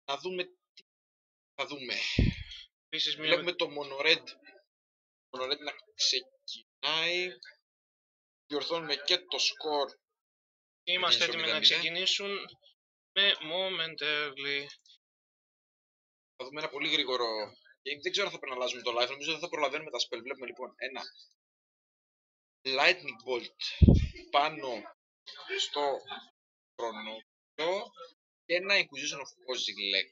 Να δούμε τι θα δούμε. Επίσης, Βλέπουμε το Monored. Monored να ξεκινάει. Διορθώνουμε και το σκορ. είμαστε έτοιμοι να ξεκινήσουν με momentarily. Θα δούμε ένα πολύ γρήγορο game. Δεν ξέρω αν θα πρέπει να αλλάζουμε το live. Νομίζω δεν θα προλαβαίνουμε τα spell. Βλέπουμε λοιπόν ένα lightning bolt πάνω στο Chronopoulos και ένα inquisition of Kozilek.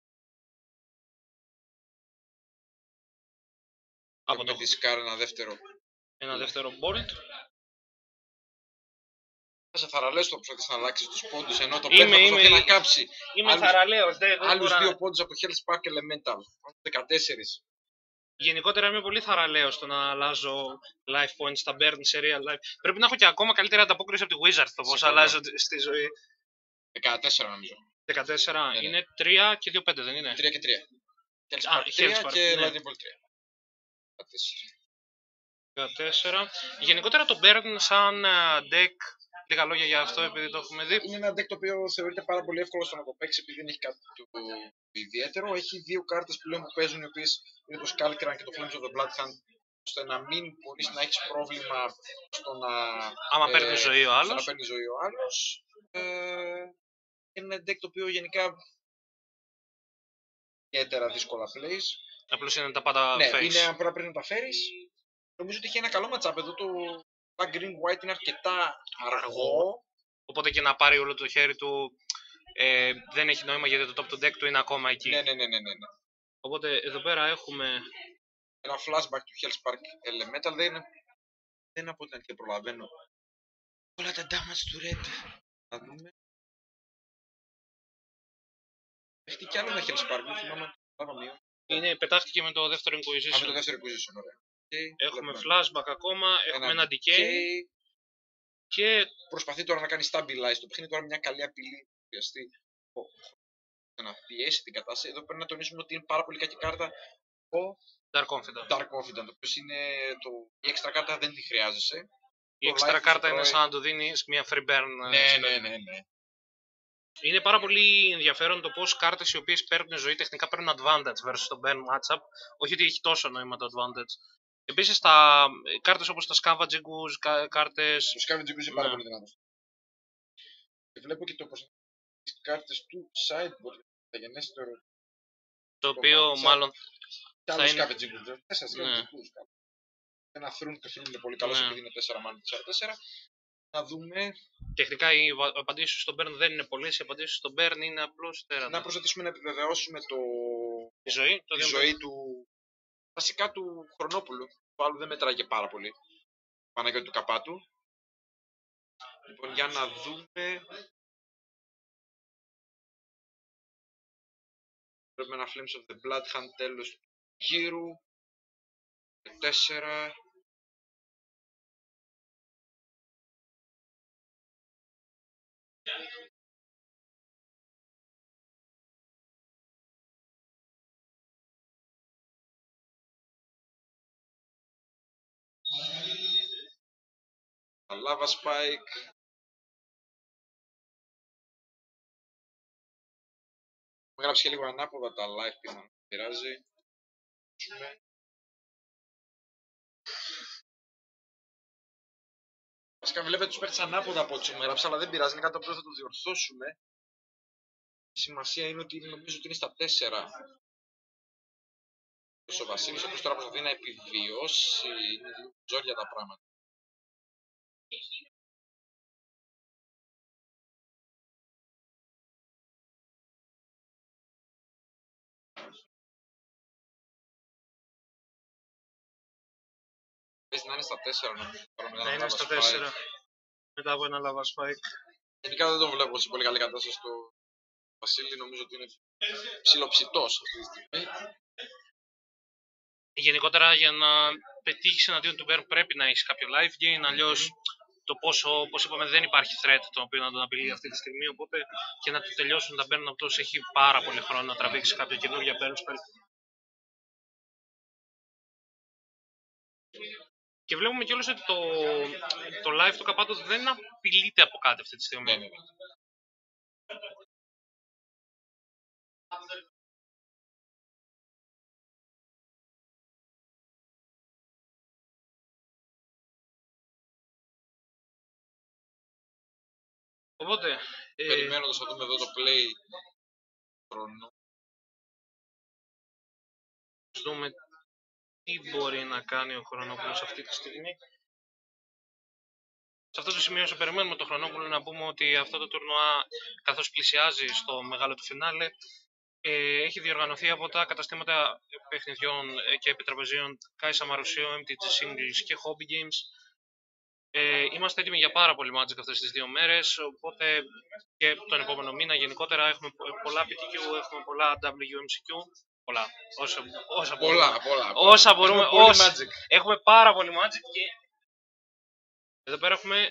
Από το δισκάρ ένα δεύτερο bolt. Θα θαραλέως το προσπαθείς να αλλάξεις τους πόντους, ενώ το παίρνει προσπαθεί να κάψει. Είμαι θαραλέος. Άλλους 2 πόντους από Hell's Spark Elemental. 14. Γενικότερα είμαι πολύ θαραλέος στο να αλλάζω life points στα burn σε real life. Πρέπει να έχω και ακόμα καλύτερη ανταπόκριση από τη Wizard το πώς αλλάζω στη ζωή. 14 νομίζω. 14 είναι 3 και 2-5 δεν είναι? 3 και 3. Hell's Spark 3 και Lightning Bolt 3. 14. Γενικότερα το burn σαν deck, λίγα λόγια για αυτό επειδή το έχουμε δει. Είναι ένα deck το οποίο θεωρείται πάρα πολύ εύκολο στο να το παίξει επειδή δεν έχει κάτι το ιδιαίτερο. Έχει 2 κάρτες πλέον που παίζουν, οι οποίες είναι το Skullcran και το Flames of the Bloodhound, ώστε να μην μπορείς να έχεις πρόβλημα στο να... Άμα παίρνει ζωή ο άλλος. Να παίρνει ζωή ο άλλος. Είναι ένα deck το οποίο γενικά ιδιαίτερα δύσκολα plays. Απλώς είναι τα πάντα ναι, face. Είναι απλά πρέπει να τα φέρεις. Νομίζω ότι έχει ένα καλό matchup εδώ. Το green white είναι αρκετά αργό. Οπότε και να πάρει όλο το χέρι του δεν έχει νόημα γιατί το top του deck του είναι ακόμα εκεί. Ναι. Οπότε εδώ πέρα έχουμε ένα flashback του Hell's Spark Elemental. Δεν από την αρχή προλαβαίνω όλα τα damage του Red. Να δούμε. Έχει κι άλλο ένα Hell's Spark. Δεν θυμάμαι είναι, πετάχτηκε με το δεύτερο Inquisition. Με το δεύτερο Inquisition, ωραία. Έχουμε flashback ακόμα, έχουμε ένα decay. Και προσπαθεί τώρα να κάνει stabilize το παιχνίδι. Τώρα μια καλή απειλή χρειαστεί να πιέσει την κατάσταση. Εδώ πρέπει να τονίσουμε ότι είναι πάρα πολύ κακή κάρτα ο Dark Confidant. Dark Confidant, το οποίο είναι η έξτρα κάρτα δεν τη χρειάζεσαι. Η έξτρα κάρτα είναι σαν να του δίνεις μια free burn. Ναι. Είναι πάρα πολύ ενδιαφέρον το πώς κάρτες οι οποίες παίρνουν ζωή τεχνικά παίρνουν advantage versus το burn matchup. Όχι ότι έχει τόσο νόημα το advantage. Επίσης, κάρτες όπως τα Scavenging Ooze, κάρτες... Το Scavenging Ooze είναι πάρα πολύ δυνατό. Και βλέπω και τις κάρτες του sideboard, τα γενέστερο. Το οποίο μάλλον θα είναι... Scavenging Ooze, 4 Scavenging Ooze. Ένα Throne το είναι πολύ καλό επειδή είναι 4 mana 4-4. Να δούμε. Τεχνικά οι απαντήσεις στον Burn δεν είναι πολλές, οι απαντήσεις στον Burn είναι απλώς τέρατα. Να προσθέσουμε να επιβεβαιώσουμε τη ζωή του βασικά του Χρονόπουλου. Το άλλο δεν μετράει και πάρα πολύ. Παναγιώτη του Καπάτου. Λοιπόν, για να δούμε. Πρέπει ένα Flames of the Bloodhound τέλος του γύρου. 4. Lava Spike. Μου γράψει και λίγο ανάποδα τα live που να πειράζει. Βασικά βλέπετε τους παίρνεις ανάποδα από ό,τι μου έγραψα, αλλά δεν πειράζει, είναι κάτι το οποίο θα το διορθώσουμε. Η σημασία είναι ότι νομίζω ότι είναι στα 4. Ο Βασίλης, όπως τώρα προσπαθεί να επιβιώσει, είναι λίγο ζόρια τα πράγματα. Πες να είναι στα 4 νομίζω. Να είναι στα 4. Μετά από ένα lava spike. Γενικά δεν το βλέπω σε πολύ καλή κατάσταση στο Βασίλη, νομίζω ότι είναι ψιλοψητός αυτή τη στιγμή. Γενικότερα για να πετύχεις εναντίον του Burn πρέπει να έχεις κάποιο live gain, αλλιώς το πόσο, όπως είπαμε, δεν υπάρχει threat το οποίο να τον απειλεί αυτή τη στιγμή, οπότε και να του τελειώσουν τα Burn αυτός έχει πάρα πολύ χρόνο να τραβήξει κάποια καινούργια Burn spell. Και βλέπουμε κιόλας ότι το live του Kapatos δεν απειλείται από κάτι αυτή τη στιγμή. Ναι. Οπότε. Περιμένοντας να δούμε εδώ το play χρονό. Ας δούμε τι μπορεί να κάνει ο Χρονόπουλος αυτή τη στιγμή. Σε αυτό το σημείο, όσο περιμένουμε το Χρονόπουλο, να πούμε ότι αυτό το τουρνουά, καθώς πλησιάζει στο μεγάλο του φινάλε, έχει διοργανωθεί από τα καταστήματα παιχνιδιών και επιτραπεζίων Κάισα Μαρουσίου, MTG Singles και Hobby Games. Είμαστε έτοιμοι για πάρα πολύ Magic αυτές τις 2 μέρες, οπότε και τον επόμενο μήνα γενικότερα έχουμε πολλά PTQ, έχουμε πολλά WMCQ, πολλά, όσα μπορούμε, έχουμε πάρα πολύ Magic και εδώ πέρα έχουμε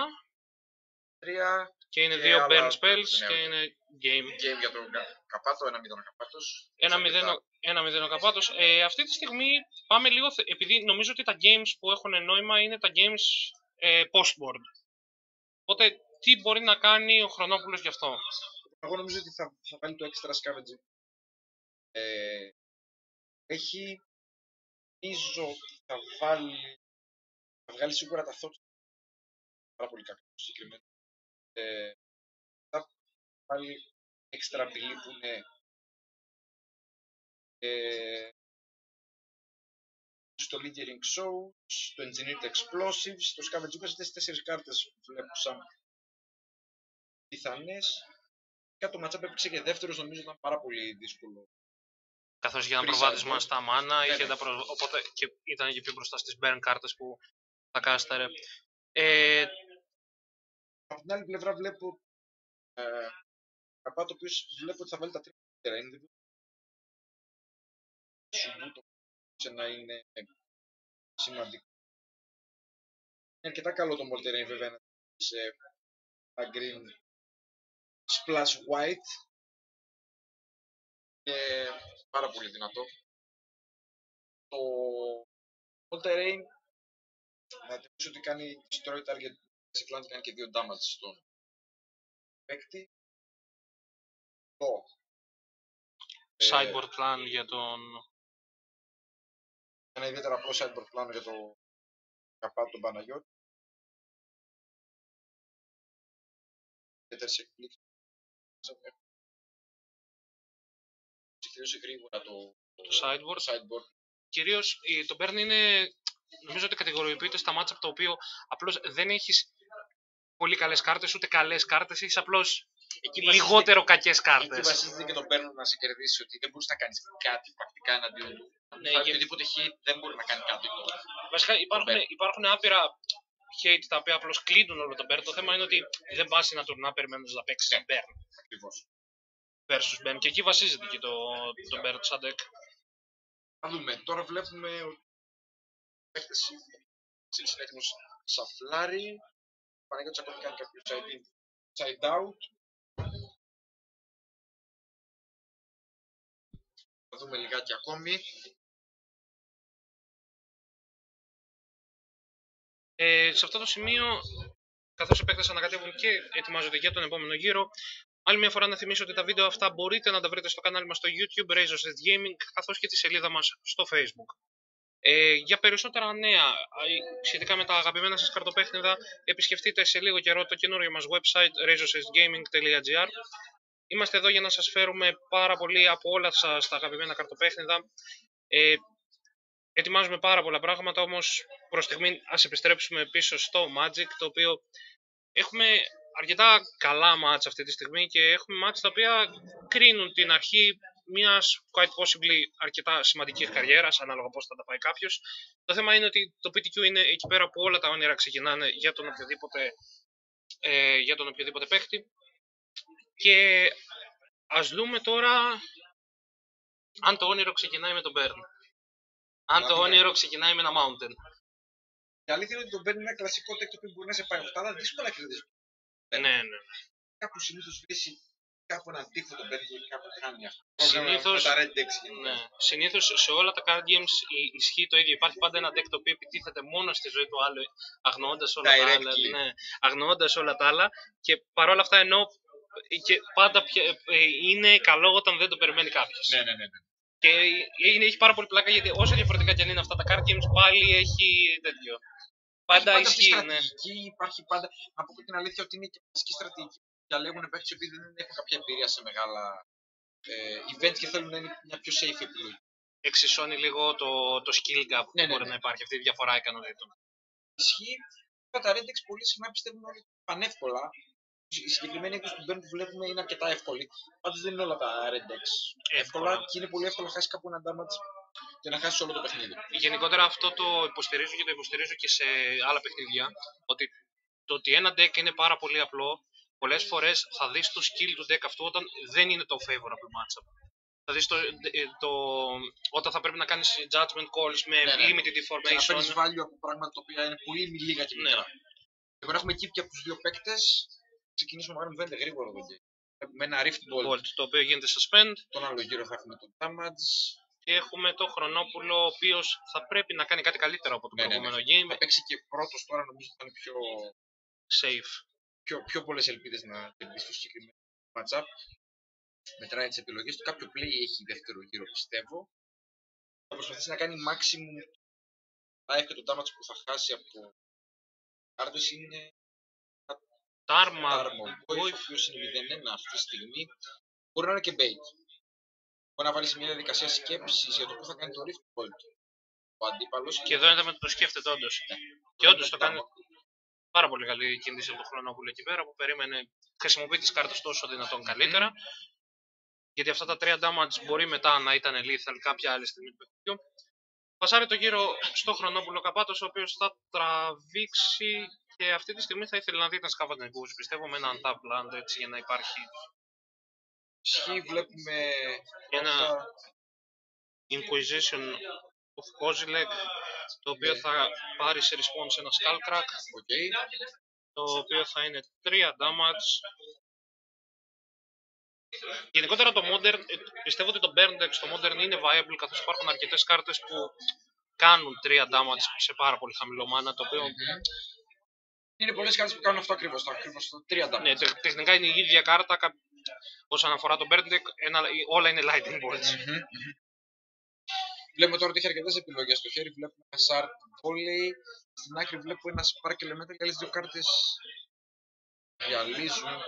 3 και είναι 2 burn spells και είναι game. Game για τον Καπάτο, 1-0 ο Καπάτος. 1-0 ο Καπάτος. Αυτή τη στιγμή πάμε λίγο, επειδή νομίζω ότι τα games που έχουν νόημα είναι τα games post-board. Οπότε τι μπορεί να κάνει ο Χρονόπουλος γι' αυτό? Εγώ νομίζω ότι θα βάλει το extra scavenging. Νομίζω ότι θα βγάλει σίγουρα τα thoughts. Πάρα πολύ κακό συγκεκριμένα. Θα βάλει extra απειλή που είναι στο Leading Show, στο Engineered Explosives, στο Scavenge. Αυτές τις 4 κάρτες βλέπω σαν πιθανές. Και το matchup έπαιξε και δεύτερος, νομίζω ήταν πάρα πολύ δύσκολο. Καθώς για ένα προβάδισμα στα μάνα, οπότε και ήταν και πιο μπροστά στις burn κάρτες που θα κάσταρε. Από την άλλη πλευρά βλέπω Καπάτο, ο οποίος βλέπω ότι θα βάλει τα 3 terrain. Σου να είναι σημαντικό. Είναι αρκετά καλό το Molterrain βέβαια να σε τα green splash white και πάρα πολύ δυνατό. Το Molterrain να θυμίσω ότι κάνει destroy target σε κλάνη, κάνει και 2 damage στον παίκτη. Το sideboard plan για τον... Ένα ιδιαίτερα απλό sideboard plan για το Καπάτο τον Παναγιώτη. Ιδιαίτερες εκπλήξεις. Ξεκινούσε γρήγορα το sideboard. Κυρίως το Burn είναι, νομίζω ότι κατηγοριοποιείται στα matchup το οποίο απλώς δεν έχεις πολύ καλές κάρτες, ούτε καλές κάρτες, έχεις απλώς λιγότερο κακές κάρτες. Εκεί βασίζεται και τον Burn να σε κερδίσει, ότι δεν μπορείς να κάνεις κάτι πρακτικά εναντίον του. Ναι, οτιδήποτε hit δεν μπορεί να κάνει κάτι. Βασικά υπάρχουν άπειρα hate τα οποία απλώς κλείνουν όλο τον Burn. Το θέμα είναι ότι δεν πας ένα τουρνά περιμένοντας να παίξεις Burn. Ακριβώς. Versus Burn. Και εκεί βασίζεται και το Burn σαν deck. Θα δούμε. Τώρα βλέπουμε ότι ο παίκτης είναι έτοιμος σαφλάρι. Ο Παναγιώτης ακόμη κάνει κάποιο side out. Θα δούμε λιγάκι ακόμη. Σε αυτό το σημείο, καθώς οι παίκτες ανακατεύουν και ετοιμάζονται για τον επόμενο γύρο, άλλη μια φορά να θυμίσω ότι τα βίντεο αυτά μπορείτε να τα βρείτε στο κανάλι μας στο YouTube, Razor's Gaming, καθώς και τη σελίδα μας στο Facebook. Για περισσότερα νέα σχετικά με τα αγαπημένα σας καρτοπέχνιδα, επισκεφτείτε σε λίγο καιρό το καινούριο μας website razorsgaming.gr. Είμαστε εδώ για να σας φέρουμε πάρα πολύ από όλα σας τα αγαπημένα καρτοπέχνιδα. Ετοιμάζουμε πάρα πολλά πράγματα, όμως προς στιγμή ας επιστρέψουμε πίσω στο Magic, το οποίο έχουμε αρκετά καλά μάτς αυτή τη στιγμή και έχουμε μάτς τα οποία κρίνουν την αρχή μιας quite possibly αρκετά σημαντικής καριέρας, ανάλογα πώς θα τα πάει κάποιος. Το θέμα είναι ότι το PTQ είναι εκεί πέρα που όλα τα όνειρα ξεκινάνε για τον οποιοδήποτε παίχτη. Και ας δούμε τώρα αν το όνειρο ξεκινάει με τον Burn. Αν το όνειρο ξεκινάει με ένα Mountain. Η αλήθεια είναι ότι το Burn είναι ένα κλασικό deck το οποίο μπορεί να σε πάει 8, αλλά δύσκολα κερδίζει. Ναι. Κάπου συνήθως βρίσκει κάπου έναν τείχο τον Burn και κάπου χάνει αυτό. Συνήθως σε όλα τα card games ισχύει το ίδιο. Υπάρχει πάντα ένα deck το οποίο επιτίθεται μόνο στη ζωή του άλλου, αγνοώντας όλα τα άλλα. Και παρόλα αυτά και πάντα είναι καλό όταν δεν το περιμένει κάποιος. Ναι. Και έχει πάρα πολύ πλάκα γιατί όσο διαφορετικά και αν είναι αυτά τα card games, πάλι έχει τέτοιο. Πάντα ισχύει. Υπάρχει πάντα. Να πω και την αλήθεια ότι είναι και βασική στρατηγική διαλέγουν παίκτες επειδή δεν έχουν κάποια εμπειρία σε μεγάλα events και θέλουν να είναι μια πιο safe επιλογή. Εξισώνει λίγο το skill gap που μπορεί να υπάρχει, αυτή η διαφορά ικανοτήτων. Ισχύει. Τα Reddex πολύ συχνά πιστεύουν όλοι πανεύκολα. Η συγκεκριμένη έκδοση του Burn που βλέπουμε είναι αρκετά εύκολη. Πάντως δεν είναι όλα τα Reddex εύκολα και είναι πολύ εύκολο να χάσει κάπου ένα damage και να χάσει όλο το παιχνίδι. Γενικότερα αυτό το υποστηρίζω και το υποστηρίζω και σε άλλα παιχνίδια. Ότι το ότι ένα deck είναι πάρα πολύ απλό, πολλές φορές θα δεις το skill του deck αυτό όταν δεν είναι το favorable matchup. Θα δεις όταν θα πρέπει να κάνεις judgment calls με limited information. Να παίρνεις value από πράγματα τα οποία είναι πολύ λίγα και μικρά. Εγώ να έχουμε εκεί και από τους δύο παίκτες, ξεκινήσουμε να κάνουμε βέντε γρήγορο το game. Έχουμε ένα Rift Bolt, το οποίο γίνεται suspend. Τον άλλο γύρο θα έχουμε το damage. Και έχουμε το Χρονόπουλο, ο οποίος θα πρέπει να κάνει κάτι καλύτερο από το προηγούμενο game. Θα παίξει και πρώτος τώρα, νομίζω ότι θα είναι πιο safe. Πιο πολλές ελπίδες να κερδίσει στο συγκεκριμένο matchup. Μετράει τις επιλογές του. Κάποιο play έχει δεύτερο γύρο, πιστεύω. Θα προσπαθήσει να κάνει maximum life και το damage που θα χάσει από κάρτες είναι Tarmo Boy, ο οποίος είναι 0-1 αυτή τη στιγμή. Μπορεί να είναι και bait. Μπορεί να βάλει σε μια διαδικασία σκέψης για το πού θα κάνει το Rift Bolt ο αντίπαλος. Και εδώ είδαμε ότι το σκέφτεται όντως. Και όντως το κάνει πάρα πολύ καλή κίνηση από τον Χρονόπουλο εκεί πέρα που περίμενε, χρησιμοποιεί τις κάρτες τόσο δυνατόν καλύτερα. Γιατί αυτά τα 3 damage μπορεί μετά να ήταν lethal κάποια άλλη στιγμή του παιχνιδιού. Πασάρει το γύρο στο Χρονόπουλο Καπάτος, ο οποίος θα τραβήξει και αυτή τη στιγμή θα ήθελε να δει την Scavenging Ooze, πιστεύω, με ένα untap land έτσι για να υπάρχει. Ισχύει, βλέπουμε ένα Inquisition of Kozilek, το οποίο θα πάρει σε response ένα Skullcrack, το οποίο θα είναι 3 damage. Γενικότερα το Modern, πιστεύω ότι το Burn Deck στο Modern είναι viable, καθώς υπάρχουν αρκετές κάρτες που κάνουν 3 damage σε πάρα πολύ χαμηλό mana, το οποίο... Είναι πολλές κάρτες που κάνουν αυτό ακριβώς, το 3 damage. Ναι, τεχνικά είναι η ίδια κάρτα, όσον αφορά το Burn Deck, όλα είναι Lightning Bolts. Βλέπουμε τώρα ότι έχει αρκετές επιλογές στο χέρι, βλέπουμε ένα Shard Volley, στην άκρη βλέπουμε ένα Spark Elemental και άλλες δύο κάρτες διαλύζουν.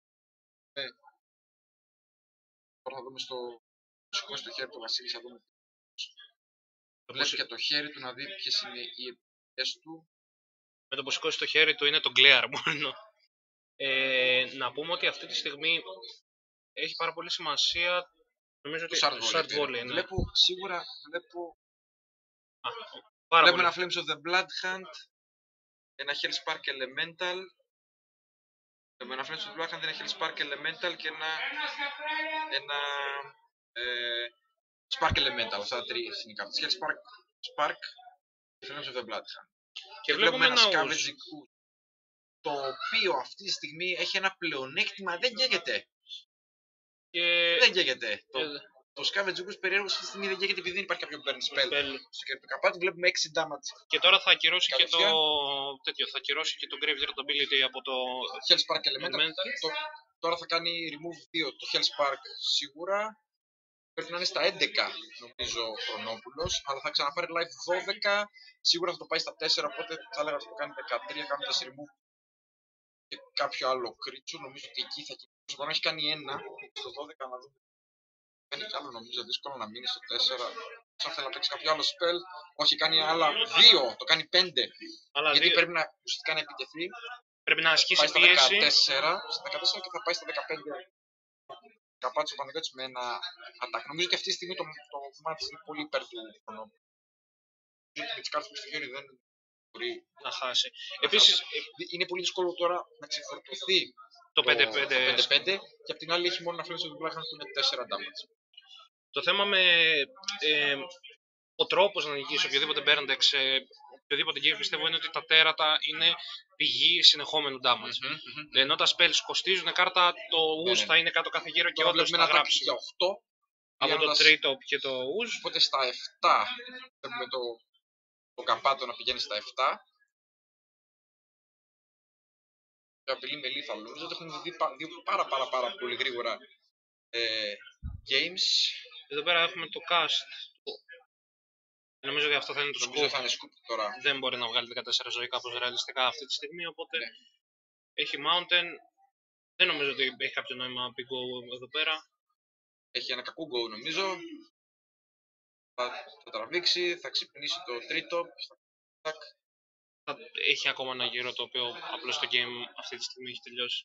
Τώρα θα δούμε στο χέρι του Βασίλη, θα δούμε. Βλέπει και το χέρι του να δει ποιες είναι οι επιλογές του. Με το που σηκώσει το χέρι του είναι το Glare μόνο. Να πούμε ότι αυτή τη στιγμή έχει πάρα πολύ σημασία. Νομίζω ότι το Shard Volley. Ναι. Σίγουρα βλέπω ένα Flames of the Blood Hunt, ένα Hellspark Elemental. Ένα Flames of the Blood Hunt, ένα Hellspark Elemental και ένα Spark Elemental. Αυτά τα τρία είναι οι κάρτες. Hellspark, Spark και Flames of the Blood Hunt. Και βλέπουμε ένα Scavenging Ooze, το οποίο αυτή τη στιγμή έχει ένα πλεονέκτημα, δεν καίγεται. Δεν καίγεται. Το Scavenging Ooze περίεργος αυτή τη στιγμή δεν καίγεται επειδή δεν υπάρχει κάποιο burn spell. Στο Καπάτι βλέπουμε 6 damage. Και τώρα θα ακυρώσει και θα ακυρώσει και το Graveyard Ability από το Hellspark Elemental. Τώρα θα κάνει remove 2 το Hellspark σίγουρα. Πρέπει να είναι στα 11 νομίζω ο Χρονόπουλος, αλλά θα ξαναπάρει live 12. Σίγουρα θα το πάει στα 4, οπότε θα έλεγα ότι θα το κάνει 13 κάνοντας remove και κάποιο άλλο creature. Νομίζω ότι εκεί θα κοιτάξει. Μπορεί να έχει κάνει ένα, στο 12 να δούμε. Κάνει κι άλλο, νομίζω δύσκολο να μείνει στο 4. Αν θέλει να παίξει κάποιο άλλο spell, όχι, κάνει άλλα 2, το κάνει 5. Γιατί πρέπει να ουσιαστικά να επιτεθεί. Πρέπει να ασκήσει πάει στα πίεση. 14 και θα πάει στα 15. Καπάτσο Παναγιώτης με ένα attack. Νομίζω και αυτή τη στιγμή το μάτι είναι πολύ υπέρ του Χρονόπουλου. Με τις κάρτες που στο χέρι δεν μπορεί να χάσει. Επίσης, είναι πολύ δύσκολο τώρα να ξεφορτωθεί το 5-5 και απ' την άλλη έχει μόνο να φλέξει το Black που είναι 4 damage. Το θέμα με ο τρόπος να νικήσει οποιοδήποτε Burn Deck σε οποιοδήποτε game πιστεύω είναι ότι τα τέρατα είναι πηγή συνεχόμενου damage. Ενώ τα spells κοστίζουν κάρτα, το Ooze θα είναι κάτω κάθε γύρο και όντως θα γράψει για 8 από το τρίτο και το Ooze. Οπότε στα 7 έχουμε το Καπάτο να πηγαίνει στα 7. Και απειλεί με lethal. Νομίζω ότι έχουμε δει δύο πάρα πολύ γρήγορα games. Εδώ πέρα έχουμε το cast. Νομίζω ότι αυτό θα είναι το scoop τώρα. Δεν μπορεί να βγάλει 14 ζωή κάπως ρεαλιστικά αυτή τη στιγμή, οπότε έχει mountain. Δεν νομίζω ότι έχει κάποιο νόημα big go εδώ πέρα. Έχει ένα κακό go νομίζω. Θα το τραβήξει, θα ξυπνήσει το τρίτο. Έχει ακόμα ένα γύρο το οποίο απλώς το game αυτή τη στιγμή έχει τελειώσει.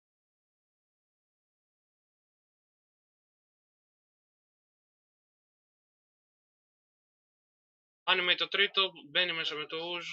Άνιμε το τρίτο, μπαίνει μέσα με το ουζ.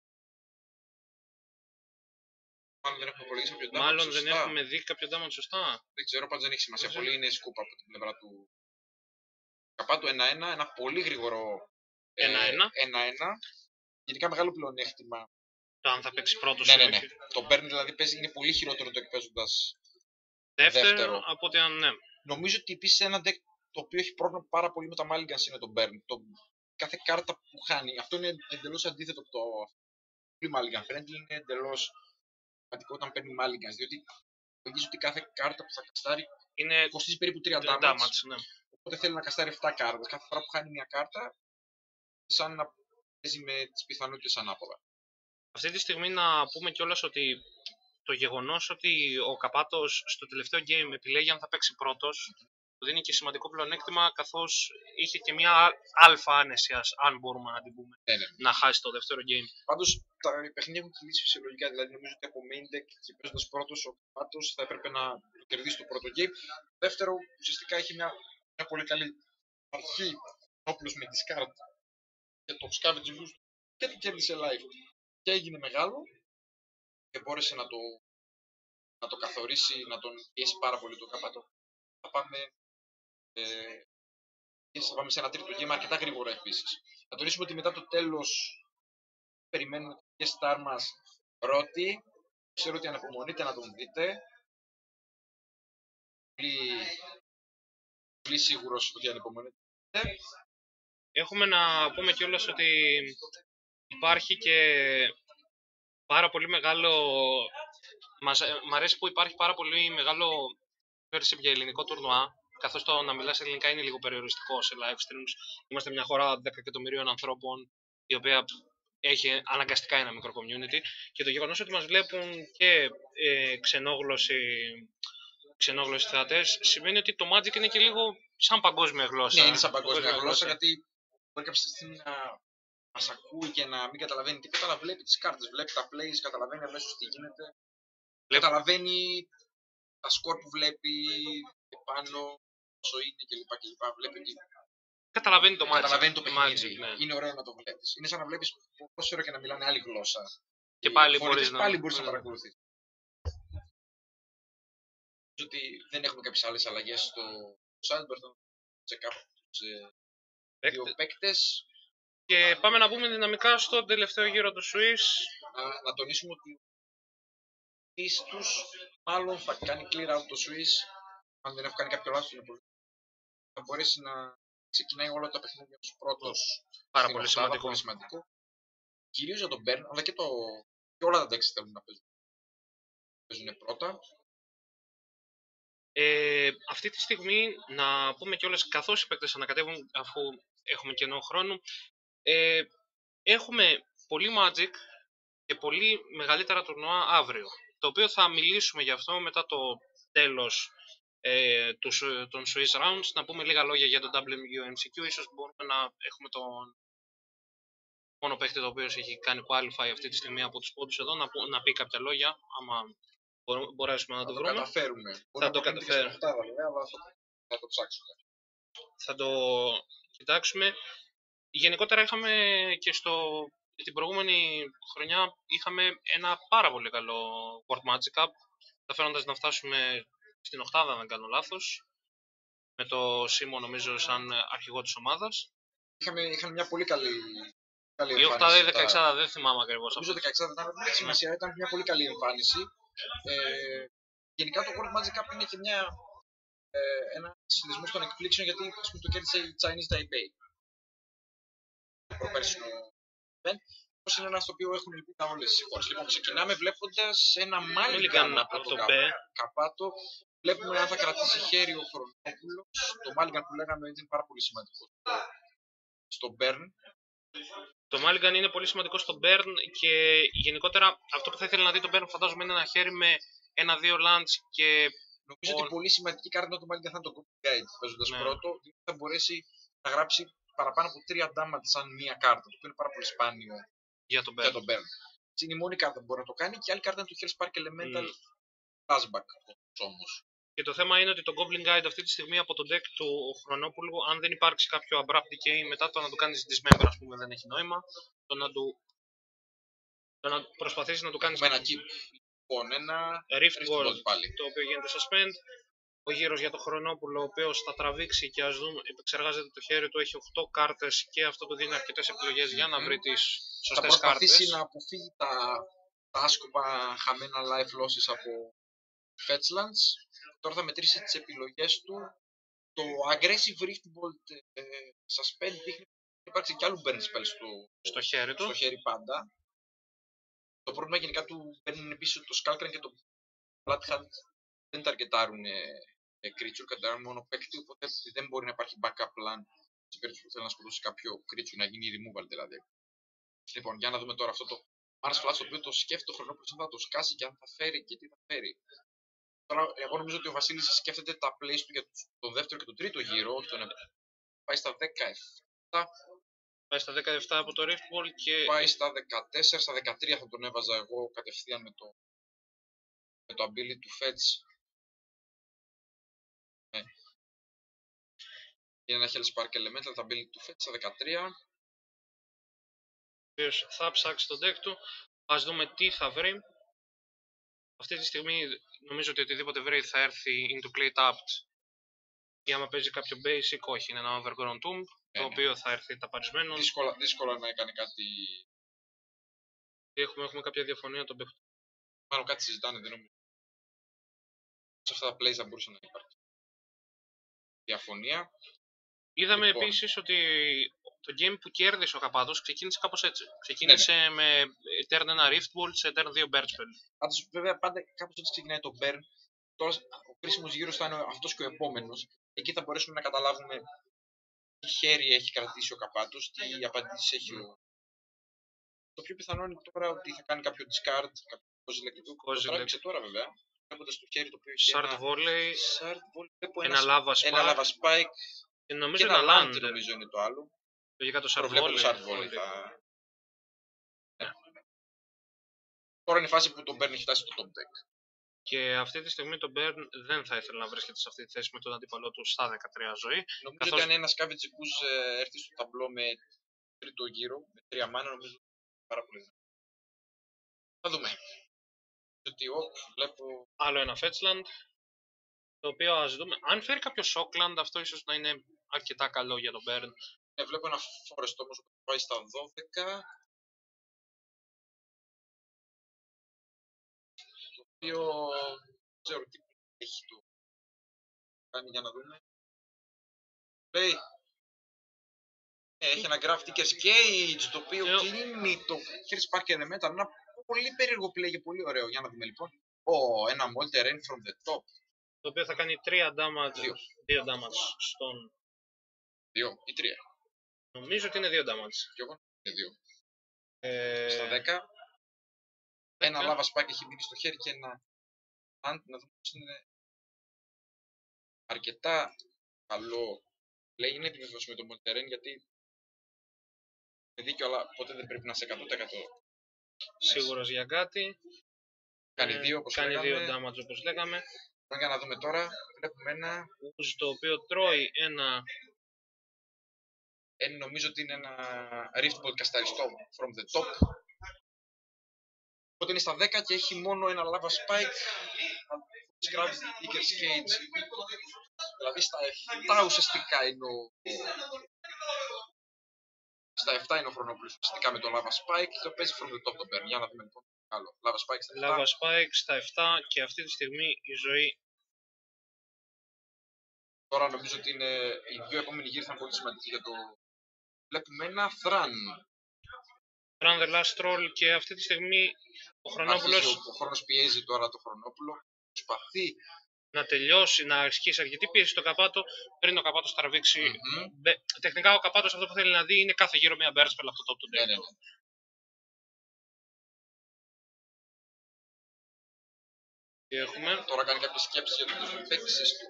Μάλλον δεν έχουμε υπολογίσει κάποιο damage. Μάλλον δεν έχουμε δει κάποιο damage σωστά. Δεν ξέρω, πάντως δεν έχει σημασία. Πολύ είναι σκούπα από την πλευρά του Καπάτου. 1-1, ένα πολύ γρήγορο 1-1. Γενικά μεγάλο πλεονέκτημα. Το αν θα παίξει πρώτος. Ναι. Το Burn δηλαδή είναι πολύ χειρότερο το εκπαίζοντας δεύτερο. Από ότι αν ναι. Νομίζω ότι επίσης ένα deck το οποίο έχει πρόβλημα πάρα πολύ με τα Mulligans είναι το Burn. Κάθε κάρτα που χάνει. Αυτό είναι εντελώς αντίθετο από το Mulligan Friendly. Είναι εντελώς σημαντικό όταν παίρνει Mulligans. Διότι λογίζει ότι κάθε κάρτα που θα καστάρει κοστίζει περίπου 3 damage. Ναι. Οπότε θέλει να καστάρει 7 κάρτες. Κάθε φορά που χάνει μια κάρτα, σαν να παίζει με τις πιθανότητες ανάποδα. Αυτή τη στιγμή να πούμε κιόλας ότι το γεγονός ότι ο Καπάτος στο τελευταίο game επιλέγει αν θα παίξει πρώτος, του δίνει και σημαντικό πλεονέκτημα, καθώς είχε και μια αλφα άνεση, αν μπορούμε να την πούμε, να χάσει το δεύτερο game. Πάντως τα παιχνίδια έχουν κυλήσει φυσιολογικά, δηλαδή νομίζω ότι από main deck και παίζοντας πρώτος ο Καπάτος θα έπρεπε να κερδίσει το πρώτο game. Το δεύτερο ουσιαστικά έχει μια πολύ καλή αρχή, όπλος με discard και το Scavenge Boost και το κέρδισε live. Και έγινε μεγάλο και μπόρεσε να το καθορίσει, να τον πιέσει πάρα πολύ το Καπάτο. Θα πάμε σε ένα τρίτο game αρκετά γρήγορα επίσης. Θα τονίσουμε ότι μετά το τέλος περιμένουμε και star μας πρώτη. Ξέρω ότι αναπομονείτε να τον δείτε. Πολύ σίγουρος ότι αναπομονείτε. Έχουμε να πούμε κιόλας ότι υπάρχει και πάρα πολύ μεγάλο... Μ' αρέσει που υπάρχει πάρα πολύ μεγάλο πέρσι για ελληνικό τουρνουά, καθώς το να μιλάς ελληνικά είναι λίγο περιοριστικό σε live streams. Είμαστε μια χώρα 10 εκατομμυρίων ανθρώπων, η οποία έχει αναγκαστικά ένα μικρό community, και το γεγονός ότι μας βλέπουν και ξενόγλωσσοι θεατές σημαίνει ότι το Magic είναι και λίγο σαν παγκόσμια γλώσσα. Ναι, είναι σαν παγκόσμια γλώσσα, γιατί μπορεί κάποια στιγμή να μας ακούει και να μην καταλαβαίνει τίποτα, αλλά βλέπει τις κάρτες, βλέπει τα plays, καταλαβαίνει αμέσως τι γίνεται. Καταλαβαίνει τα σκορ που βλέπει επάνω, όσο είναι κλπ. Βλέπει ότι καταλαβαίνει το Magic. Καταλαβαίνει το παιχνίδι. Ναι. Είναι ωραίο να το βλέπεις. Είναι σαν να βλέπεις πόσο ώρα και να μιλάνε άλλη γλώσσα. Και πάλι μπορείς να παρακολουθείς. Νομίζω ότι δεν έχουμε κάποιες άλλες αλλαγές στο site. Μπορείτε να τσεκάρουμε τους δύο παίκτες. Και πάμε να πούμε δυναμικά στο τελευταίο γύρο του Swiss. Να τονίσουμε ότι τους μάλλον θα κάνει clear out το Swiss. Αν δεν έχω κάνει κάποιο λάθος, θα μπορέσει να ξεκινάει όλα τα παιχνίδια ως πρώτος. Πάρα πολύ σημαντικό. Κυρίως για τον Burn, αλλά και όλα τα decks θέλουν να παίζουν πρώτα. Αυτή τη στιγμή να πούμε κιόλας, καθώς οι παίκτες ανακατεύουν, αφού έχουμε κενό χρόνου, έχουμε πολύ Magic και πολύ μεγαλύτερα τουρνουά αύριο, το οποίο θα μιλήσουμε γι' αυτό μετά το τέλος των Swiss Rounds. Να πούμε λίγα λόγια για το WMCQ. Ίσως μπορούμε να έχουμε τον μόνο παίκτη το οποίο έχει κάνει qualify αυτή τη στιγμή από τους πόντους εδώ να πει κάποια λόγια, άμα μπορέσουμε να το βρούμε. Θα το καταφέρουμε. Θα το ψάξουμε. Θα το κοιτάξουμε. Γενικότερα είχαμε και την προηγούμενη χρονιά είχαμε ένα πάρα πολύ καλό World Magic Cup, καταφέροντας να φτάσουμε στην οκτάδα, αν δεν κάνω λάθος, με το Σίμω νομίζω σαν αρχηγό της ομάδας. Είχαν μια πολύ καλή εμφάνιση. Η οκτάδα ή 16, δεν θυμάμαι ακριβώς. Νομίζω 16 δεν έχει σημασία, ήταν μια πολύ καλή εμφάνιση. Γενικά το World Magic Cup είναι και ένα συνδυασμό των εκπλήξεων, γιατί το κέρδισε η Chinese Taipei. Το προπέρσινο event. Είναι ένα στο οποίο έχουν ελπίδα όλες τις χώρες. Λοιπόν, ξεκινάμε βλέποντας ένα Mulligan από τον Καπάτο. Βλέπουμε αν θα κρατήσει χέρι ο Chronopoulos. Το Mulligan που λέγαμε είναι πάρα πολύ σημαντικό στο Burn. Το Mulligan είναι πολύ σημαντικό στο Burn και γενικότερα αυτό που θα ήθελε να δει το Burn, φαντάζομαι, είναι ένα χέρι με 1-2 lands και. Νομίζω ότι πολύ σημαντική κάρτα είναι το Malignant θα είναι το Goblin Guide παίζοντας πρώτο, διότι θα μπορέσει να γράψει παραπάνω από 3 damage σαν μία κάρτα, το οποίο είναι πάρα πολύ σπάνιο για τον Burn. Είναι η μόνη κάρτα που μπορεί να το κάνει και η άλλη κάρτα είναι το Hellspark Elemental Flashback όμως. Και το θέμα είναι ότι το Goblin Guide αυτή τη στιγμή από το deck του Χρονόπουλου, αν δεν υπάρξει κάποιο abrupt decay μετά το να του κάνεις dismember, ας πούμε, δεν έχει νόημα. Το να προσπαθήσεις να του κάνεις ένα keep. Λοιπόν, ένα Riftbolt πάλι, το οποίο γίνεται suspend. Ο γύρος για το Χρονόπουλο, ο οποίος θα τραβήξει και ας δούμε, επεξεργάζεται το χέρι του, έχει 8 κάρτες και αυτό του δίνει αρκετές επιλογές για να βρει τις σωστές κάρτες. Θα προσπαθήσει να αποφύγει τα άσκοπα χαμένα life losses από Fetchlands. Τώρα θα μετρήσει τις επιλογές του. Το aggressive Riftbolt suspend δείχνει ότι υπάρξει κι άλλου burn spell στο χέρι πάντα. Το πρόβλημα γενικά του παίρνουν επίσης το Skullcrane και το Bloodhound δεν ταρκετάρουν creature, καταρρούν μόνο παίκτη, οπότε δεν μπορεί να υπάρχει backup plan σε περίπτωση που θέλει να σκοτώσει κάποιο creature, να γίνει removal δηλαδή. Λοιπόν, για να δούμε τώρα αυτό το Mars Flash, το οποίο το σκέφτεται ο Χρονόπουλος αν θα το σκάσει και αν θα φέρει και τι θα φέρει. Τώρα, εγώ νομίζω ότι ο Βασίλης σκέφτεται τα plays του για τον δεύτερο και τον τρίτο γύρο, πάει στα 17. Πάει στα 17 από το Riftball και πάει στα 14, στα 13 θα τον έβαζα εγώ κατευθείαν με το ability του Fetch. Είναι ένα Hellspark Elemental, τα ability του Fetch στα 13. Θα ψάξει το deck του. Ας δούμε τι θα βρει. Αυτή τη στιγμή νομίζω ότι οτιδήποτε βρει θα έρθει into play tapped. Ή άμα παίζει κάποιο basic, όχι, είναι ένα overgrown tomb, το οποίο θα έρθει ταπαρισμένο. Δύσκολα να έκανε κάτι. Έχουμε κάποια διαφωνία τον παίχτη. Μάλλον κάτι συζητάνε, δεν νομίζω. Σε αυτά τα plays θα μπορούσε να υπάρχει διαφωνία. Είδαμε επίσης ότι το game που κέρδισε ο Καπάτος ξεκίνησε κάπως έτσι. Ξεκίνησε με turn 1 Riftbolt σε turn 2 Burn Spell. Πάντως βέβαια πάντα κάπως έτσι ξεκινάει το Burn. Τώρα ο κρίσιμος γύρος θα είναι αυτός και ο επόμενος. Εκεί θα μπορέσουμε να καταλάβουμε τι χέρι έχει κρατήσει ο Καπάτος, τι απαντήσεις έχει ο. Το πιο πιθανό είναι τώρα ότι θα κάνει κάποιο discard, κάποιο κοζιλεκτικό. Το τράβηξε τώρα βέβαια. Βλέποντας το χέρι το οποίο έχει Shard Volley, ένα Lava Spike. Και νομίζω ένα Land νομίζω είναι το άλλο. Λογικά το Shard Volley θα. Τώρα είναι η φάση που τον Burn έχει φτάσει στο top deck. Και αυτή τη στιγμή το Burn δεν θα ήθελε να βρίσκεται σε αυτή τη θέση με τον αντίπαλό του στα 13 ζωή. Νομίζω ότι αν ένα Scavenge Goose έρθει στο ταμπλό με τρίτο γύρο, με 3 μάνα, νομίζω πάρα πολύ. Θα δούμε. Γιατί βλέπω. Άλλο ένα Fetchland. Το οποίο ας δούμε. Αν φέρει κάποιο Shockland, αυτό ίσως να είναι αρκετά καλό για τον Burn. Βλέπω ένα Forest όμως που πάει στα 12. Το οποίο δεν ξέρω τι έχει το κάνει για να δούμε. Λέει. Έχει ένα Graph Tickers Cage το οποίο κλείνει το Hellspark Elemental. Ένα πολύ περίεργο play και πολύ ωραίο. Για να δούμε λοιπόν. Ένα Molten Rain from the top. Το οποίο θα κάνει 3 damage. 2 damage στον. 2 ή 3. Νομίζω ότι είναι 2 damage. Και εγώ είναι 2. Στα 10. Ένα Lava Spike έχει μείνει στο χέρι και ένα Ant. Να δούμε πως είναι αρκετά καλό. Λέει είναι επιβεβαίωση με το Molten Rain γιατί είναι δίκιο, αλλά ποτέ δεν πρέπει να είσαι 100%. Σίγουρος για κάτι. Κάνει 2 όπως κάνει λέγαμε. 2 damage όπως λέγαμε. Για να δούμε τώρα. Βλέπουμε ένα. Το οποίο τρώει ένα. Νομίζω ότι είναι ένα Riftbolt κασταριστό from the top. Οπότε είναι στα 10 και έχει μόνο ένα Lava Spike. Scrap Tickers Cage. Δηλαδή στα 7 ουσιαστικά είναι Στα 7 είναι ο Χρονόπουλος ουσιαστικά με το Lava Spike και το παίζει from the top το παίρνει. Για να δούμε λοιπόν άλλο. Lava Spike στα 7. Lava Spike στα 7 και αυτή τη στιγμή η ζωή. Τώρα νομίζω ότι είναι οι δύο επόμενοι γύροι θα είναι πολύ σημαντικοί για το. Βλέπουμε ένα Thran. Thran the last troll και αυτή τη στιγμή ο Χρονόπουλος. Ο χρόνος πιέζει τώρα το Χρονόπουλο. Προσπαθεί να τελειώσει, να ασκήσει αρκετή πίεση στο Καπάτο πριν ο Καπάτος τραβήξει. Τεχνικά ο Καπάτος αυτό που θέλει να δει είναι κάθε γύρο μια burst spell αυτό το top του deck. Ναι. Τι έχουμε. Τώρα κάνει κάποιες σκέψεις για τους παίκτες του.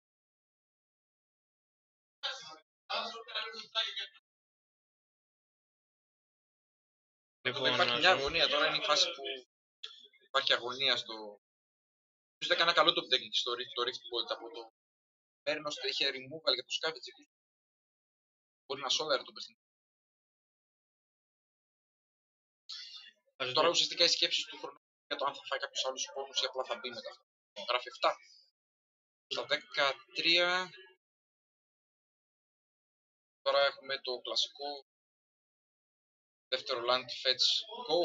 Λοιπόν, υπάρχει μια αγωνία, τώρα είναι η φάση που υπάρχει αγωνία στο... Ίσως έκανα καλό το deck στο Rift Point από το Μέρνος, το είχε removal για τους Scavenge. Μπορεί να σόλαρε το παιχνίδι. Τώρα ουσιαστικά οι σκέψεις του χρόνου για το αν θα φάει κάποιους άλλους πόνους ή απλά θα μπει μετά. Γράφει 7. Στα 13. Τώρα έχουμε το κλασικό δεύτερο land fetch go.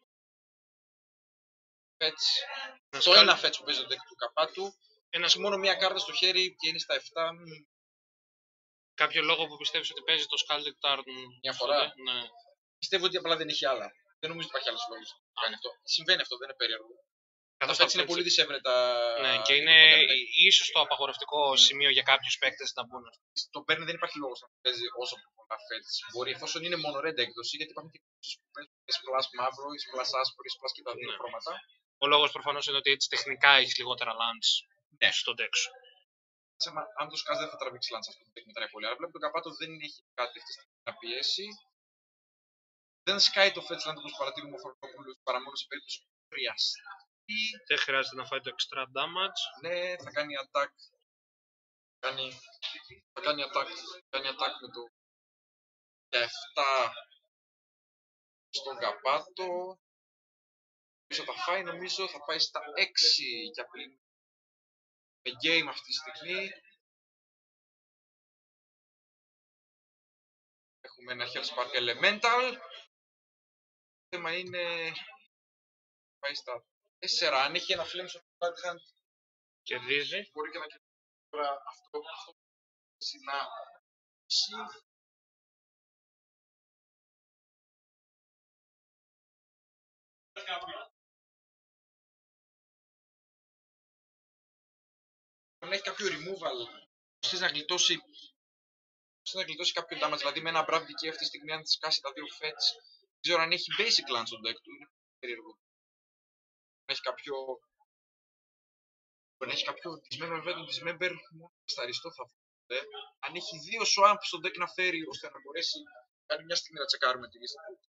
Fetch. Το ένα fetch που παίζει το deck του Καπάτου. Έχει μόνο μία κάρτα στο χέρι και είναι στα 7. Κάποιο λόγο που πιστεύεις ότι παίζει το Scalded Tarn μια φορά. Ναι. Πιστεύω ότι απλά δεν έχει άλλα. Δεν νομίζω ότι υπάρχει άλλος λόγος να κάνει αυτό. Συμβαίνει αυτό, δεν είναι περίεργο. Καθώς έτσι είναι πολύ δυσέβρετα. Ναι, και είναι ίσως το απαγορευτικό σημείο για κάποιους παίκτες να μπουν. Το παίρνει δεν υπάρχει λόγος να παίζει όσο πιο πολλά fetch. Μπορεί εφόσον είναι μόνο red έκδοση, γιατί υπάρχουν και εκδόσεις που παίζουν splash μαύρο, splash άσπρο, splash και τα δύο χρώματα. Ο λόγος προφανώς είναι ότι έτσι τεχνικά έχεις λιγότερα lands στο deck σου. Αν το σκάς δεν θα τραβήξει lands αυτό, δεν μετράει πολύ. Αλλά βλέπω τον Καπάτο δεν έχει κάτι αυτή τη στιγμή να πιέσει. Δεν σκάει το fetch land όπως παρατηρούμε ο Chronopoulos παρά μόνο σε περίπτωση που χρειαστεί. Δεν χρειάζεται να φάει το extra damage. Ναι, θα κάνει attack. Θα κάνει attack με το 7 στον Καπάτο. Πίσω θα φάει, νομίζω θα πάει στα 6 για πλήν. Με game αυτή τη στιγμή. Έχουμε ένα Hellspark Elemental. Το θέμα είναι πάει στα 4. Αν έχει ένα Flames of Blood Hand κερδίζει. Μπορεί και να κερδίσει. Τώρα αυτό να ισχύει. Αν έχει κάποιο removal, θέλει να γλιτώσει κάποιο damage, δηλαδή με ένα Brave Decay αυτή τη στιγμή αν τη σκάσει τα δύο fetch, δεν ξέρω αν έχει basic land στο deck του, είναι περίεργο. Αν έχει κάποιο dismember, βέβαια το dismember μόνο στα αριστό θα βγει. Αν έχει δύο swamp στο deck να φέρει ώστε να μπορέσει να κάνει μια στιγμή να τσεκάρουμε τη λίστα του.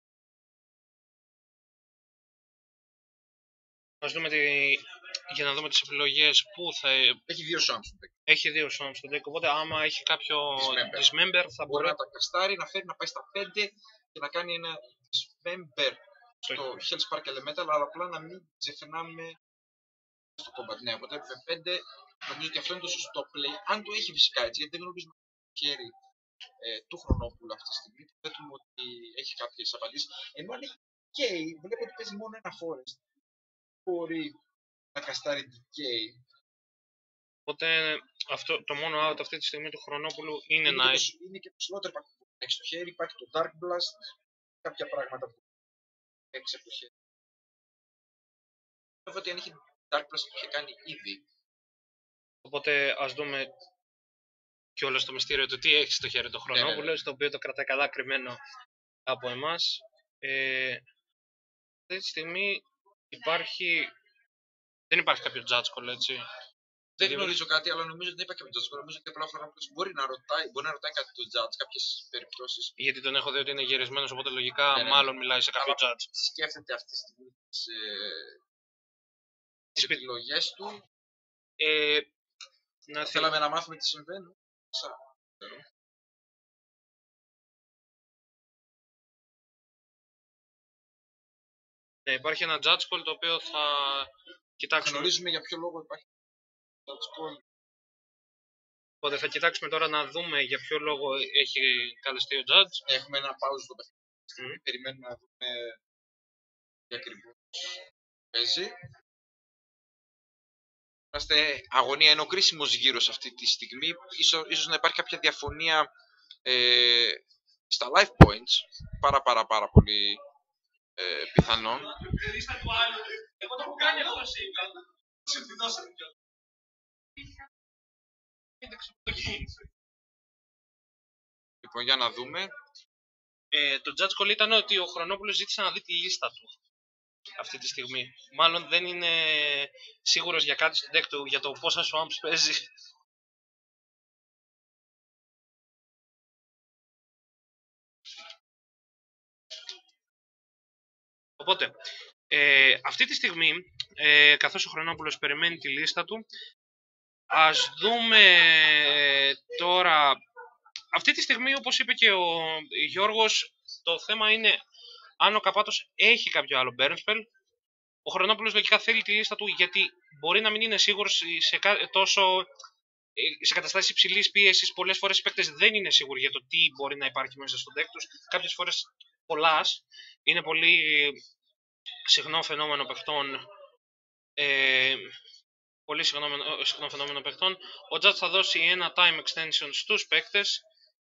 Ας δούμε για να δούμε τις επιλογές που θα... Έχει δύο swamp στο deck. Έχει δύο swamp στο deck, οπότε άμα έχει κάποιο dismember θα μπορεί να τα καστάρει, να φέρει να πάει στα 5 και να κάνει ένα dismember στο Hellspark Elemental, αλλά απλά να μην ξεχνάμε στο combat. Ναι, οπότε με 5 νομίζω ότι αυτό είναι το σωστό play. Αν το έχει φυσικά έτσι, γιατί δεν νομίζω να έχει το χέρι του Χρονόπουλου αυτή τη στιγμή. Βλέπουμε ότι έχει κάποιες απαντήσεις. Ενώ αν έχει decay, βλέπω ότι παίζει μόνο ένα forest. Μπορεί να καστάρει decay. Οπότε το μόνο out αυτή τη στιγμή του Χρονόπουλου είναι να έχει. Είναι και το slaughter που έχει στο χέρι, υπάρχει το Dark Blast, κάποια πράγματα που έχει από το χέρι. Βέβαια ότι αν είχε Dark Blast το είχε κάνει ήδη. Οπότε ας δούμε και όλο το μυστήριο του τι έχει στο χέρι του Χρονόπουλος, το οποίο το κρατάει καλά κρυμμένο από εμάς. Αυτή τη στιγμή δεν υπάρχει κάποιο judge call, έτσι. Δεν γνωρίζω κάτι, αλλά νομίζω ότι δεν υπάρχει κάποιο judge call. Νομίζω ότι απλά ο Χρονόπουλος μπορεί να ρωτάει κάτι του judge, κάποιες περιπτώσεις. Γιατί τον έχω δει ότι είναι γυρισμένος, οπότε λογικά μάλλον μιλάει σε κάποιο judge. Σκέφτεται αυτή τη στιγμή τις επιλογές του. Θέλαμε να μάθουμε τι συμβαίνει. Ναι, υπάρχει ένα judge call το οποίο θα κοιτάξουμε. Γνωρίζουμε για ποιο λόγο υπάρχει judge call. Οπότε θα κοιτάξουμε τώρα να δούμε για ποιο λόγο έχει καλεστεί ο judge. Έχουμε ένα pause στο παιχνίδι. Περιμένουμε να δούμε τι ακριβώς παίζει. Είμαστε αγωνία, είναι ο κρίσιμος γύρος αυτή τη στιγμή. Ίσως να υπάρχει κάποια διαφωνία στα live points. Πάρα πολύ πιθανόν. Λοιπόν, για να δούμε. Το judge call ήταν ότι ο Χρονόπουλος ζήτησε να δει τη λίστα του. αυτή τη στιγμή. Μάλλον δεν είναι σίγουρος για κάτι στον deck του, για το πόσα swamps παίζει. Οπότε, αυτή τη στιγμή, καθώς ο Χρονόπουλος περιμένει τη λίστα του, ας δούμε τώρα. Αυτή τη στιγμή, όπως είπε και ο Γιώργος, το θέμα είναι αν ο Καπάτος έχει κάποιο άλλο burn spell. Ο Χρονόπουλος λογικά θέλει τη λίστα του, γιατί μπορεί να μην είναι σίγουρος σε καταστάσεις υψηλής πίεσης. Πολλές φορές οι παίκτες δεν είναι σίγουροι για το τι μπορεί να υπάρχει μέσα στο deck τους. Κάποιες φορές πολλάς. Είναι πολύ συχνό φαινόμενο παιχτών. Πολύ συχνό φαινόμενο παιχτών. Ο Judge θα δώσει ένα time extension στους παίκτες.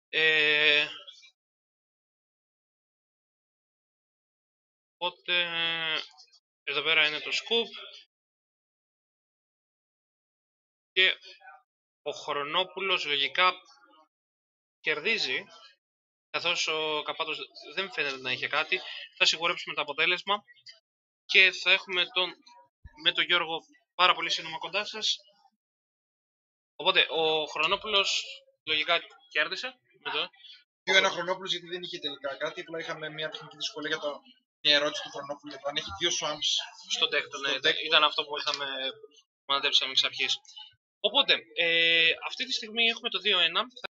Οπότε εδώ πέρα είναι το scoop. Και ο Χρονόπουλος λογικά κερδίζει, καθώς ο Καπάτος δεν φαίνεται να είχε κάτι. Θα σιγουρέψουμε το αποτέλεσμα και θα έχουμε με τον Γιώργο πάρα πολύ σύντομα κοντά σας. Οπότε ο Χρονόπουλος λογικά κέρδισε. 2-1 Χρονόπουλος, γιατί δεν είχε τελικά κάτι. Απλά είχαμε μια τεχνική δυσκολία για μια ερώτηση του Χρονόπουλου για το αν έχει δύο swamps στο deck του. Ναι, ήταν αυτό που είχαμε μαντέψει εξ αρχής. Οπότε, αυτή τη στιγμή έχουμε το 2-1.